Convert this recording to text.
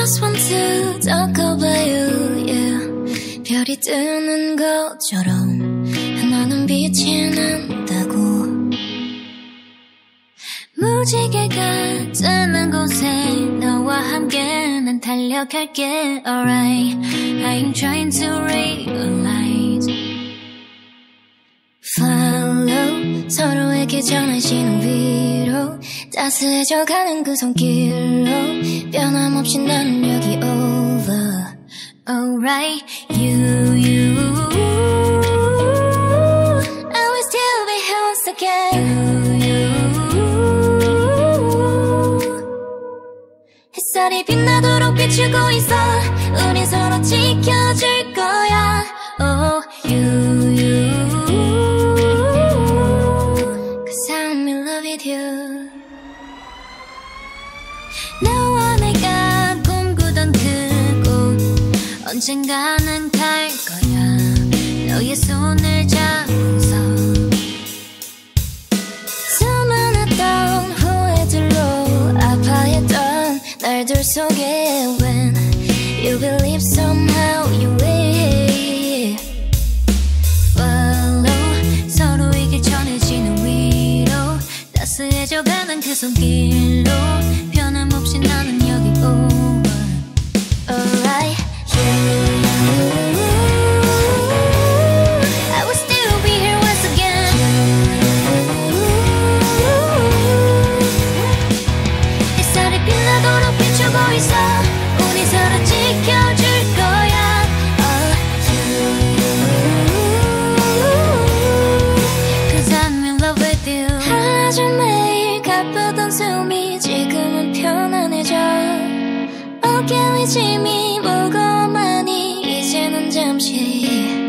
just want to talk about you, yeah. 별이 뜨는 것처럼 나는 빛이 난다고. 무지개가 뜨는 곳에 너와 함께 난 달려갈게. Alright, I'm trying to realize. Follow, 서로에게 전하시는 위로 따스해져가는 그 손길로 변함없이 나는 여기 over. Alright, you I will still be here once again. 햇살이 빛나도록 비추고 있어. 우린 서로 지켜줄 거야. Oh, you Cause I'm in love with you. 너와 내가 꿈꾸던 그곳 언젠가는 갈 거야. 너의 손을 잡고서 수많았던 후회들로 아파했던 날들 속에 when you believe somehow you will follow, 서로에게 전해지는 위로 따스해져가는 그 손길로 변함없이 나는 여기 over. Alright, I will still be here once again. 햇살이 빛나도록 비추고 있어. 우리 서로 지켜줄 거야. Cause I'm in love with you. 아주 매일 가쁘던 숨이 지금은 편안해져. 어깨 위 짐이 무거워하니 이제는 잠시